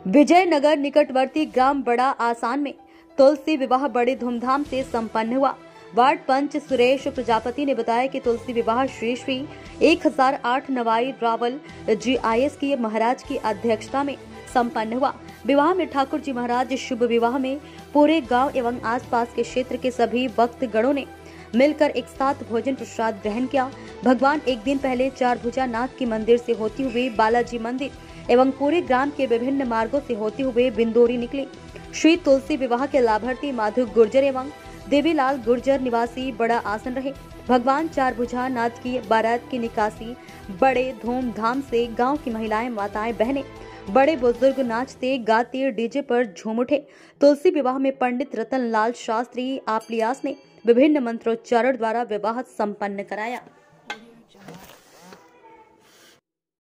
विजयनगर निकटवर्ती ग्राम बड़ा आसान में तुलसी विवाह बड़े धूमधाम से संपन्न हुआ। वार्ड पंच सुरेश प्रजापति ने बताया कि तुलसी विवाह श्री श्री 1008 नवाई रावल GIS की महाराज की अध्यक्षता में संपन्न हुआ। विवाह में ठाकुर जी महाराज शुभ विवाह में पूरे गांव एवं आसपास के क्षेत्र के सभी भक्त गणों ने मिलकर एक साथ भोजन प्रसाद ग्रहण किया। भगवान एक दिन पहले चारभुजा नाथ के मंदिर से होती हुए बालाजी मंदिर एवं पूरे ग्राम के विभिन्न मार्गों से होते हुए बिंदोरी निकले। श्री तुलसी विवाह के लाभार्थी माधु गुर्जर एवं देवीलाल गुर्जर निवासी बड़ा आसन रहे। भगवान चारभुजा नाथ की बारात की निकासी बड़े धूमधाम से गांव की महिलाएं, माताएं, बहनें, बड़े बुजुर्ग नाचते गाते डीजे पर झूम उठे। तुलसी विवाह में पंडित रतन लाल शास्त्री आपलियास ने विभिन्न मंत्रोच्चारण द्वारा विवाह संपन्न कराया।